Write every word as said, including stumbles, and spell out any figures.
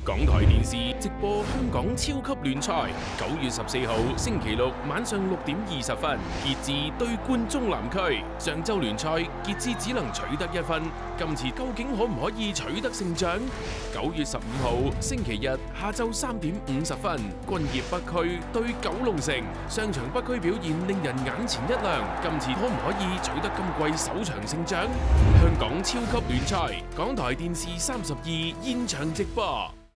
港台電視直播香港超級聯賽，九月十四號星期六晚上六點二十分，傑志對冠忠南區。上週聯賽傑志只能取得一分，今次究竟可唔可以取得勝仗？九月十五號星期日下晝三點五十分，君業北區對九龍城。上場北區表現令人眼前一亮，今次可唔可以取得今季首場勝仗？香港超級聯賽，港台電視三十二現場直播。